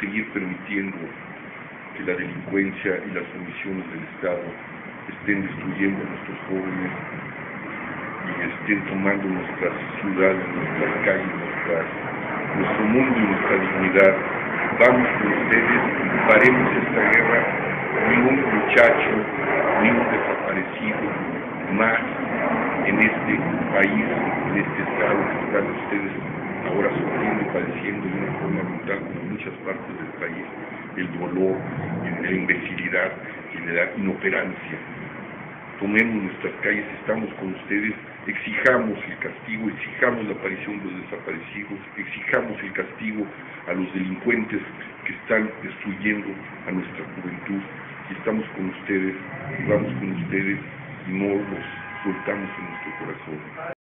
seguir permitiendo que la delincuencia y las omisiones del Estado estén destruyendo a nuestros jóvenes y estén tomando nuestras ciudades, nuestras calles, nuestro mundo y nuestra dignidad. Vamos con ustedes, paremos esta guerra. Ni un muchacho, ni un desaparecido más en este país, en este estado que están ustedes ahora sufriendo y padeciendo de una forma brutal, como en muchas partes del país, el dolor, la imbecilidad y la inoperancia. Tomemos nuestras calles, estamos con ustedes, exijamos el castigo, exijamos la aparición de los desaparecidos, exijamos el castigo a los delincuentes que están destruyendo a nuestra juventud. Y estamos con ustedes, y vamos con ustedes, y no los soltamos en nuestro corazón.